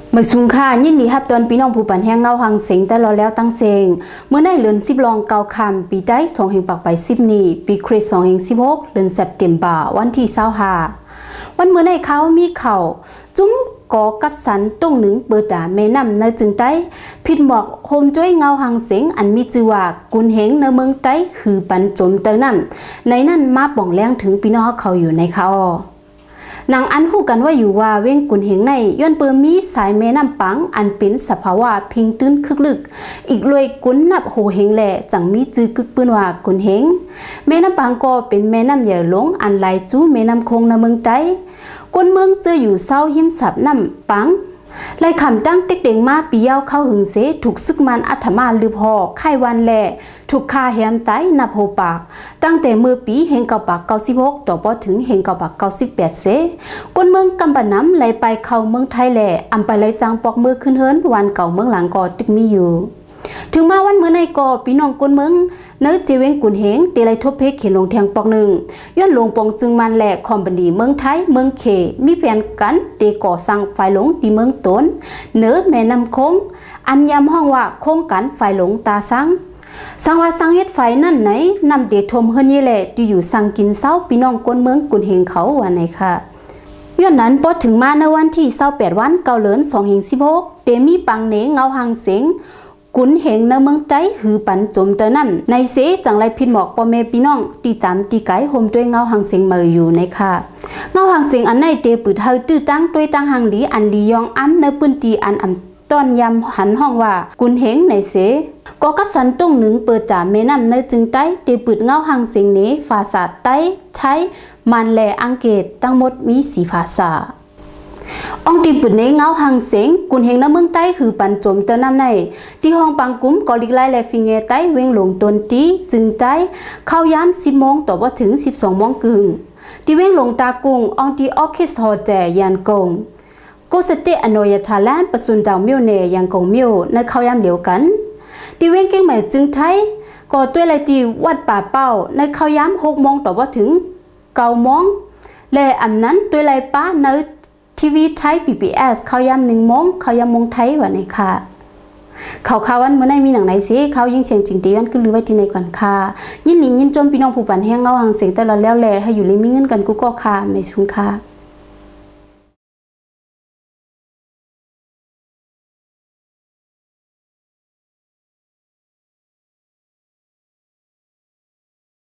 มาสุงค่ายินดีครับตอนพี่น้องผู้ปันแห้งเงาหังเสียงแต่รอแล้วตั้งเสียงเมื่อในเดือน10รองเกาคำปีได้2แห่งปากไป10นี้ปีคริสต์2แห่ง16เดือนเซปเทมเบอร์วันที่25วันเมื่อในเขามีเข่าจุ้มก่อกับสันตรงหนึ่งเปิดตาแม่น้ำในจึงใต้ผิดหมอกโฮมจ้วยเงาหังเสียงอันมีชื่อว่ากุนเหงในเมืองใต้คือปันจมเตอน้ำในนั้นมาป่องแรงถึงพี่น้องเขาอยู่ในเขานางอันหู้กันว่าอยู่ว่าเว้งกุนเหงในย้อนเปิมมีสายแม่น้ำปังอันเป็นสภาวะพิงตื้นคึกลึกอีกเลยกุนนับโหเหงแหล่จังมีจื้อกึกปืนว่ากุนเหงแม่น้ำปังก็เป็นแม่น้ำใหญ่หลงอันไหลจู้แม่น้ำคงในเมืองใต้คนเมืองเจออยู่เศร้าหิมสับน้ำปังไล่คำตั้งเต็กเด้งมาปีเย้าเข้าหึงเสถูกซึกมันอัฐมาลือพอไข้วันแหล่ถูกคาแหมไตนับโหปากตั้งแต่เมื่อปีเฮงเก่าปาก96ต่อพอถึงเฮงเก่าปาก98เสคนเมืองกำปะน้ำไหลไปเข้าเมืองไทยแหล่อำไปไหลจังปอกมือขึ้นเฮิรนวันเก่าเมืองหลังก็ตึกมีอยู่ถึงมาวันเมื่อในก่อพี่น้องคนเมืองเนื้อเจเวงกุนเหงตีไรทบเพกเขียนลงแทงปอกหนึ่งย้อนลงปองจึงมันแหลกคอมบันดีเมืองไทยเมืองเขมีแผนกันเตก่อสร้างไฟหลงที่เมืองต้นเนื้อแม่น้ำคงอันยำห้องว่าโครงกันไฟหลงตาสังว่าสังเฮ็ดไฟนั่นไหนนำเดทมเฮิรนยี่แหละที่อยู่สังกินเศร้าพี่น้องคนเมืองกุนเหงเขาวันไหนค่ะย้อนนั้นพอถึงมาในวันที่28วันเกาเหลิน2แห่ง16เตมีปังเหนเงาหังเสียงกุนเหงในเมืองใจหือปันจมเตอน้ำในเสจังไรพินหมอกพ่อแม่พี่น้องตีจำตีไก่โฮมด้วยเงาหังเสียงมาอยู่ในค่ะเงาหังเสียงอันในเตปืดเฮาตื้อตั้งด้วยตั้งหังลีอันลียองอ้ำในปืนตีอันอ่ำต้อนยำหันห้องว่ากุนเหงในเสก็กับสันตรงหนึ่งเปิดจ่าแม่น้ำในจึงใต้เตปืดเงาหังเสียงนี้ภาษาใต้ใช้มันแลอังเกตทั้งหมดมี4ภาษาองตีปืนในเงาหังเสียงกุนเหงในเมืองใต้คือปันจมเตอน้ำในที่ห้องปังกุ้มกอลิกไลและฟิงเงใต้เวงหลงตนตีจึงใต้เข้าย้ำ10 โมงต่อว่าถึง12 โมงกึ่งที่เวงหลงตากุงองตีออคิสฮอแจยันกงก็สเตอโนยทาแลนประสุนดาวมิวเนยังกงมิวในเข้าย้ำเดียวกันที่เวงเก่งใหม่จึงไทยก็ตัวไรจีวัดป่าเป้าในเข้าย้ำ6 โมงต่อว่าถึง9 โมงและอันนั้นตัวไรป้าในทีวีไทย PBS เขาย้ำ1 โมงเขาย้ำโมงไทยวันนี้ค่ะเขาวันเมื่อไหร่มีหนังไหนสิเขายิ่งเชียงจริงตีวันก็ลือไว้ที่ในก่อนค่ะยินดียินจมพี่น้องผู้ปันแห้งเงาหังเสียงแต่เราแล้วแลให้อยู่เลยมีเงินกันกูก็ค่ะไม่ชุนค่ะ